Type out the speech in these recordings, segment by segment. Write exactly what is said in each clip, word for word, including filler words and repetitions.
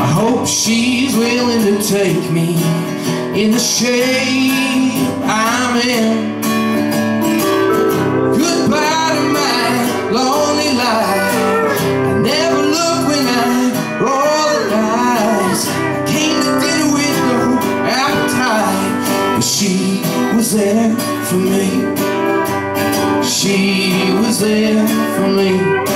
hope she's willing to take me in the shape I'm in. Goodbye to my lonely life. I never look when I roll the dice. I came to dinner with no appetite, but she was there for me. She was there for me.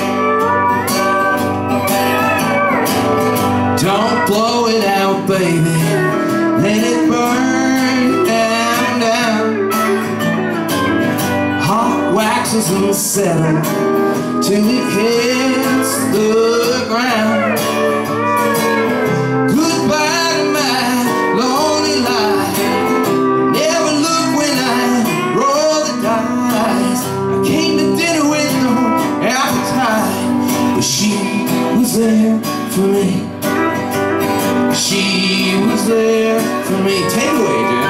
Don't blow it out, baby, let it burn down, down. Hot waxes and settle till it hits the ground. Goodbye to my lonely life. Never look when I roll the dice. I came to dinner with no appetite, but she was there for me. She was there for me. Take it away, dude.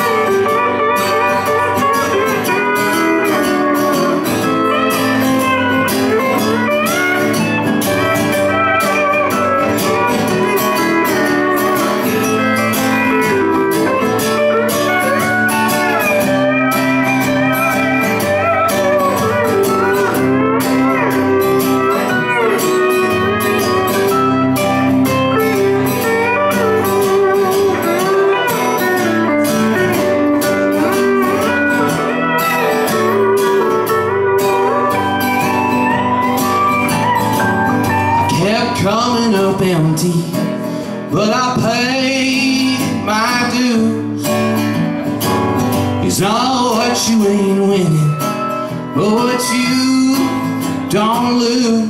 Coming up empty, but I paid my dues. It's not what you ain't winning, but what you don't lose.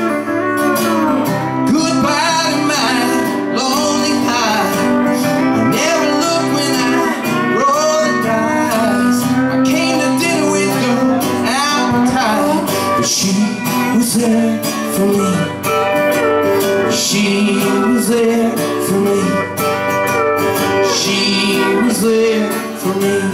Goodbye to my lonely life. I never look when I roll the dice. I came to dinner with no appetite, but she was there for me. She was there for me. She was there for me.